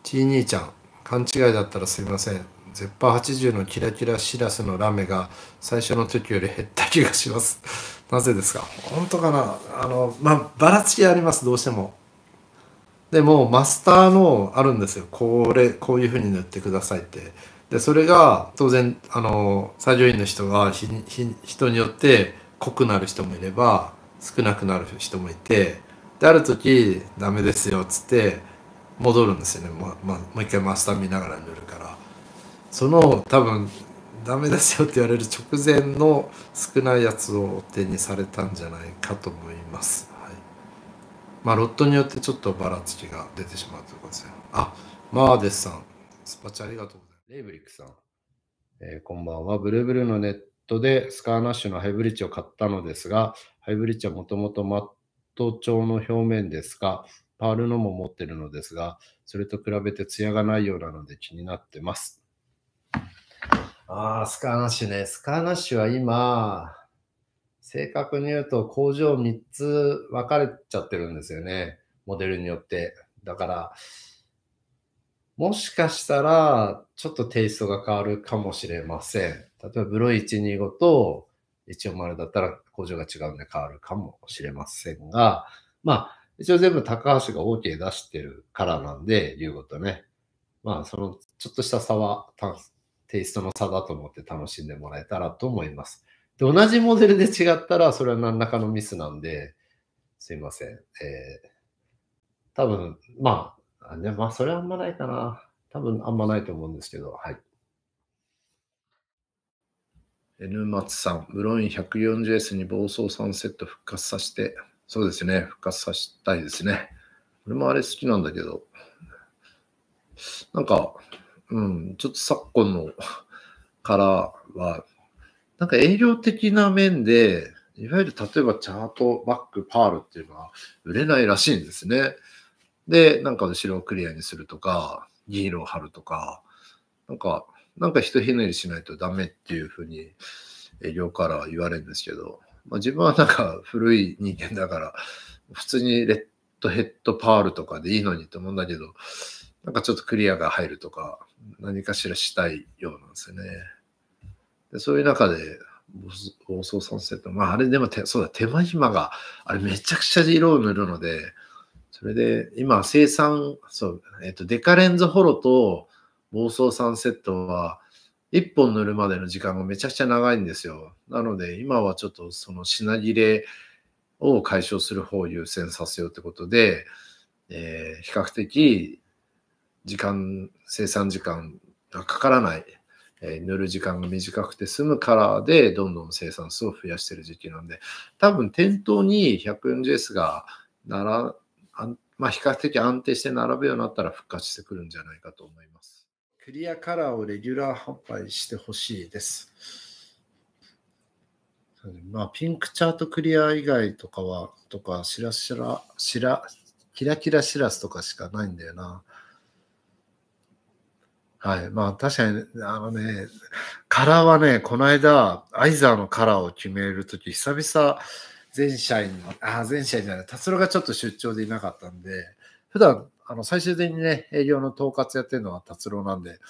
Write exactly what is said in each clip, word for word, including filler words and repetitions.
ちい兄ちゃん、勘違いだったらすみません。ゼッパーはちじゅうのキラキラシラスのラメが最初の時より減った気がします。なぜですか？本当かな。あの、まあ、ばらつきあります、どうしても。でも、マスターのあるんですよ。これ、こういう風に塗ってくださいって。で、それが、当然、あの、作業員の人が日に日人によって濃くなる人もいれば、少なくなる人もいて、で、ある時、ダメですよ、っつって、戻るんですよね。もう、まあ、もう一回マスター見ながら塗るから。その、多分、ダメですよって言われる直前の少ないやつを手にされたんじゃないかと思います。はい。まあ、ロットによってちょっとばらつきが出てしまうということですよ。あ、マーデスさん、スパチャありがとうございます。レイブリックさん、えーこんばんは。ブルーブルーのネットでスカーナッシュのハイブリッジを買ったのですが、ハイブリッジはもともとマット調の表面ですが、パールのも持ってるのですが、それと比べてツヤがないようなので気になってます。ああ、スカーナッシュね。スカーナッシュは今、正確に言うと工場みっつ分かれちゃってるんですよね。モデルによって。だから、もしかしたら、ちょっとテイストが変わるかもしれません。例えば、ブロイいちにーごといちよんまるだったら工場が違うんで変わるかもしれませんが、まあ、一応全部高橋が OK 出してるからなんで、ユーゴとね。まあ、そのちょっとした差は、テイストの差だと思って楽しんでもらえたらと思います。で、同じモデルで違ったら、それは何らかのミスなんで、すいません。えー、多分、まあ、あね、まあ、それはあんまないかな。多分あんまないと思うんですけど、はい。N 松さん、ブロイン ひゃくよんじゅうエス に暴走さんセット復活させて、そうですね、復活させたいですね。俺もあれ好きなんだけど、なんか、うん、ちょっと昨今のカラーは、なんか営業的な面で、いわゆる例えばチャートバックパールっていうのは売れないらしいんですね。で、なんか後ろをクリアにするとか、銀色を貼るとか、なんか、なんかひとひねりしないとダメっていうふうに営業からは言われるんですけど、まあ、自分はなんか古い人間だから、普通にレッドヘッドパールとかでいいのにと思うんだけど、なんかちょっとクリアが入るとか、何かしらしたいようなんですよね。でそういう中で、暴走さんセット、まああれでも手、そうだ、手間暇が、あれめちゃくちゃ色を塗るので、それで今生産、そう、えっ、と、デカレンズホロと暴走さんセットはいっぽん塗るまでの時間がめちゃくちゃ長いんですよ。なので今はちょっとその品切れを解消する方を優先させようってことで、えー比較的時間、生産時間がかからない、えー塗る時間が短くて済むカラーでどんどん生産数を増やしている時期なんで、多分店頭に ひゃくよんじゅうエス がなら、あまあ、比較的安定して並ぶようになったら復活してくるんじゃないかと思います。クリアカラーをレギュラー販売してほしいです。まあ、ピンクチャートクリア以外とかは、とか、しらしら、しら、キラキラシラスとかしかないんだよな。はい。まあ、確かに、あのね、カラーはね、この間、アイザーのカラーを決めるとき、久々、全社員、あ、全社員じゃない、達郎がちょっと出張でいなかったんで、普段、あの、最終的にね、営業の統括やってるのは達郎なんで、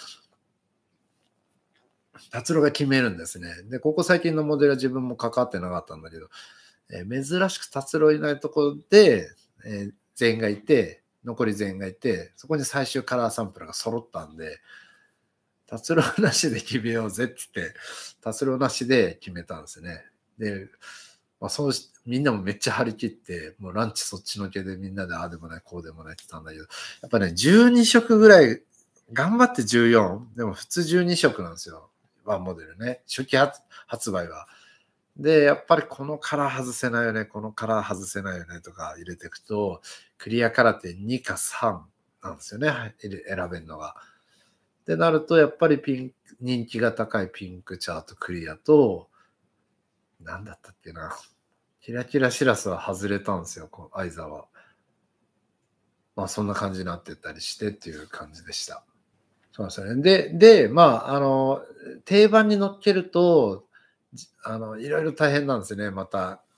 達郎が決めるんですね。で、ここ最近のモデルは自分も関わってなかったんだけど、えー珍しく達郎いないところで、えー全員がいて、残り全員がいて、そこに最終カラーサンプルが揃ったんで、達郎なしで決めようぜって言って、達郎なしで決めたんですね。で、まあ、そうし、みんなもめっちゃ張り切って、もうランチそっちのけでみんなでああでもない、こうでもないって言ったんだけど、やっぱね、じゅうに色ぐらい、頑張ってじゅうよん、でも普通じゅうに色なんですよ。ワンモデルね。初期発発売は。で、やっぱりこのカラー外せないよね、このカラー外せないよねとか入れていくと、クリアカラーってにかさんなんですよね、選べるのが。ってなると、やっぱりピンク、人気が高いピンクチャートクリアと、なんだったっけな。キラキラシラスは外れたんですよ、このアイザは。まあそんな感じになってったりしてっていう感じでした。そうですね。で、で、まあ、あの、定番に乗っけると、あの、いろいろ大変なんですね。また、あの、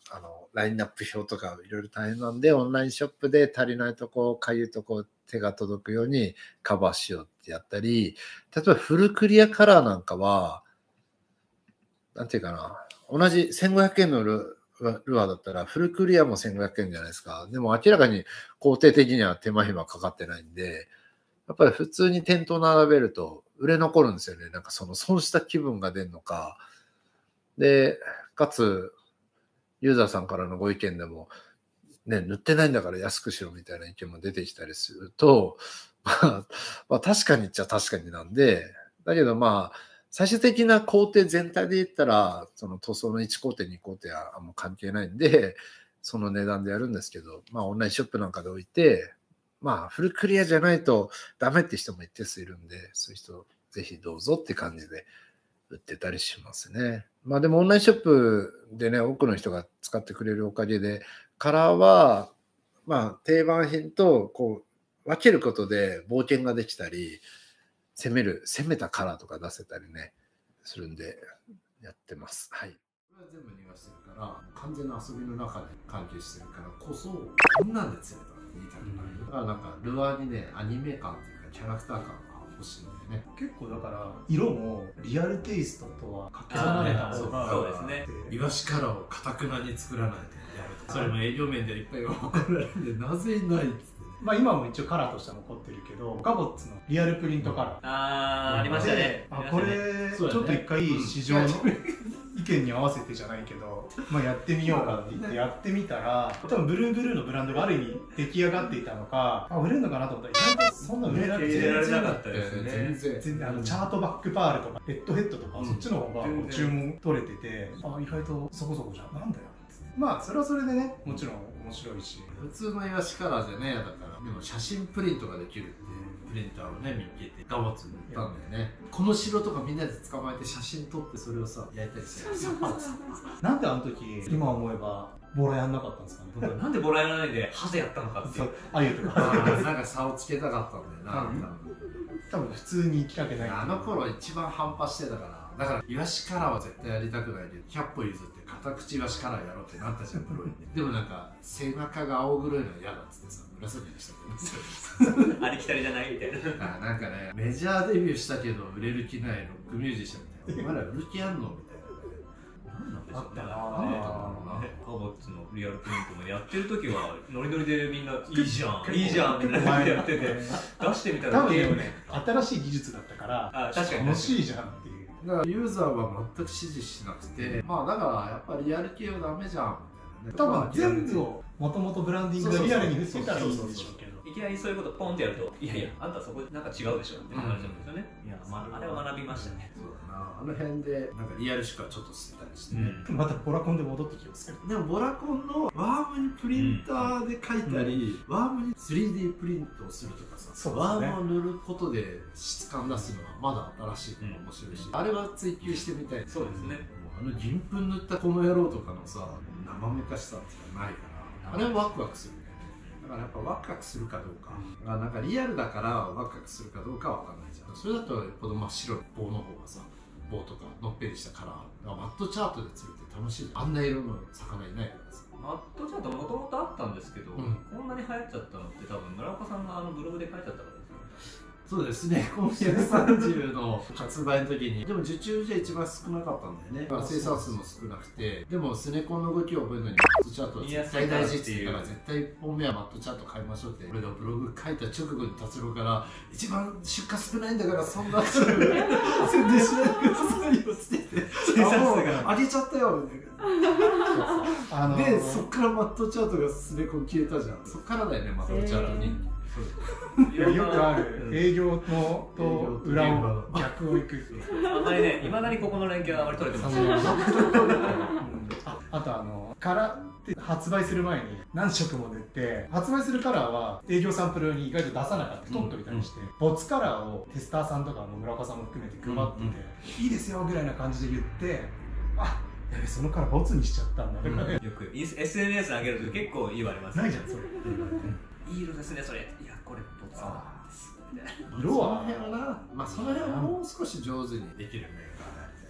うラインナップ表とかいろいろ大変なんで、オンラインショップで足りないとこかゆいとこ手が届くようにカバーしようってやったり、例えばフルクリアカラーなんかはなんていうかな、同じせんごひゃくえんのルルアーだったらフルクリアもせんごひゃくえんじゃないですか。でも明らかに工程的には手間暇かかってないんで、やっぱり普通に店頭並べると売れ残るんですよね。なんかその損した気分が出るのか。で、かつ、ユーザーさんからのご意見でも、ね、塗ってないんだから安くしろみたいな意見も出てきたりすると、まあ、まあ確かにっちゃ確かになんで、だけどまあ、最終的な工程全体で言ったら、その塗装のいち工程、に工程はあんま関係ないんで、その値段でやるんですけど、まあオンラインショップなんかで置いて、まあフルクリアじゃないとダメって人も一定数いるんで、そういう人ぜひどうぞって感じで売ってたりしますね。まあでもオンラインショップでね、多くの人が使ってくれるおかげで、カラーは、まあ定番品とこう分けることで冒険ができたり、攻める、攻めたカラーとか出せたりね、するんで、やってます。はい。これは全部逃がしてるから、完全な遊びの中で関係してるからこそ、こんなんで釣れたら言いたくなる。だからなんか、ルアーにね、アニメ感っていうか、キャラクター感が欲しいんだよね。 結構だから、色もリアルテイストとはかけ離れた方が、 そうですね。 イワシカラーをかたくなに作らないでやると。それも営業面でいっぱい怒られるんで、なぜいないっつって。 まあ今も一応カラーとしては残ってるけど、ガボッツのリアルプリントカラー。 あー、ありましたね。 あ、これ、ちょっと一回市場の意見に合わせてじゃないけど、まあやってみようかって言ってやってみたら、多分ブルーブルーのブランドがある意味出来上がっていたのか、あ、売れるのかなと思ったら、意外とそんな売れなくて、 入れられなかったですね。 全然。 全然あのチャートバックパールとかヘッドヘッドとか、そっちの方がこう注文取れてて、あ、意外とそこそこじゃん、なんだよ。まあそれはそれでね、もちろん面白いし、 普通のイワシカラーじゃねえやだからでも写真プリントができるってプリンターをね見つけてガボツに売ったんだよね。この城とかみんなで捕まえて写真撮ってそれをさ焼いたりしてるなんであの時今思えばボラやんなかったんですかね。 なんでボラやらないでハゼやったのかっていう。 あゆとかなんか差をつけたかったんだよな、 多分普通に行きかけない。 あの頃一番反発してたからだからイワシカラーは絶対やりたくないけどひゃっぽ譲って片口イワシカラーやろうってなったじゃんプロにでもなんか背中が青黒いの嫌だっつってさ紫にしたって言うんですよありきたりじゃないみたいな。 あなんかねメジャーデビューしたけど売れる気ないロックミュージシャンみたいなお前ら売る気あんのみたいな何なんでしょうね。 あったな何だったんだろうなガボッツのリアルプリントもやってる時はノリノリでみんないいじゃんいいじゃんみたいなやってて出してみたら多分でもね新しい技術だったからあ確かに楽しいじゃんっていう。 だからユーザーは全く支持しなくてまあだからやっぱりリアル系はダメじゃんみたいなね多分全部をもともとブランディングがリアルに振ってたらいいんでしょうけど、 いきなりそういうことポンってやるといやいやあんたそこなんか違うでしょって話なんですよね。いや、まあ、あれは学びましたね。 そうだなあの辺でなんかリアルしかちょっと捨てたりして、ねうんまたボラコンで戻ってきますけど、 でもボラコンのワームにプリンターで描いたり、うん、ワームに スリーディー プリントをするとかさ、 そうですね、 ワームを塗ることで質感出すのはまだ新しいから面白いし、うん、あれは追求してみたい。 そうですね。 あの銀粉塗ったこの野郎とかのさ生めかしさってないからあれはワクワクするね。だからやっぱワクワクするかどうか、うん、なんかリアルだからワクワクするかどうかは分かんないじゃん。それだとよっぽど真っ白い棒の方がさ棒とかのっぺりしたカラーマットチャートで釣るって楽しい。あんな色の魚いないからさ。 マットチャートもともとあったんですけど、うん、こんなに流行っちゃったのって多分村岡さんがあのブログで書いちゃったからですよ。 そうですね、このひゃくさんじゅうの発売の時にでも受注じゃ一番少なかったんだよね。生産数も少なくてでもスネコンの動きを覚えるのにマットチャートは絶対大事って言うから絶対いっぽんめはマットチャート買いましょうって俺がブログ書いた直後に達郎から一番出荷少ないんだからそんな宣伝しないでくださいよって言って生産数が上げちゃったよみたいな。あのー、でそっからマットチャートがスネコン消えたじゃん。そっからだよねマットチャートに。 いやよくある営業のと裏を逆をいくっていう。 あんまりね、いまだにここの連携はあまり取れてません。 あ, あとあのカラーって発売する前に何色も塗って発売するカラーは営業サンプルに意外と出さなかった取っといたりして、うんうん、ボツカラーをテスターさんとかの村岡さんも含めて配ってて、うんうん、いいですよぐらいな感じで言ってあやべそのカラーボツにしちゃったんだとかね、 うん、よく エスエヌエス に上げると結構言われます、ね、 ないじゃんそれ、 いい色ですねそれ。いやこれボツなんですみたいな。 色はその辺はな、まあその辺はもう少し上手にできるメーカーなんで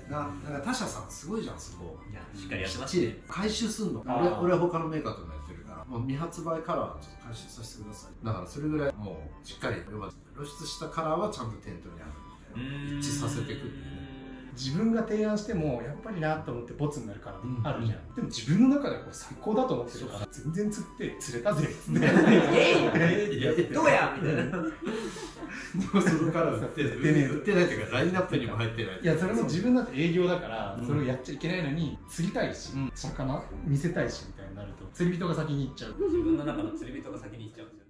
ななんか他社さんすごいじゃん、そこいやしっかりやってきっますちり回収すんの。俺俺は他のメーカーともやってるから、もう未発売カラーはちょっと回収させてください。だからそれぐらいもうしっかり要は露出したカラーはちゃんと店頭にあるみたいな、一致させていくっていうね。 自分が提案してもやっぱりなと思ってボツになるからあるじゃん、うん、でも自分の中ではこれ最高だと思ってるから全然釣って釣れたぜってイエーイどうやみたいな。 でもそのカラー売って売ってないというかラインナップにも入ってない。 いやそれも自分だって営業だからそれをやっちゃいけないのに釣りたいし、うん、魚見せたいしみたいになると釣り人が先に行っちゃう。 自分の中の釣り人が先に行っちゃうんですよ。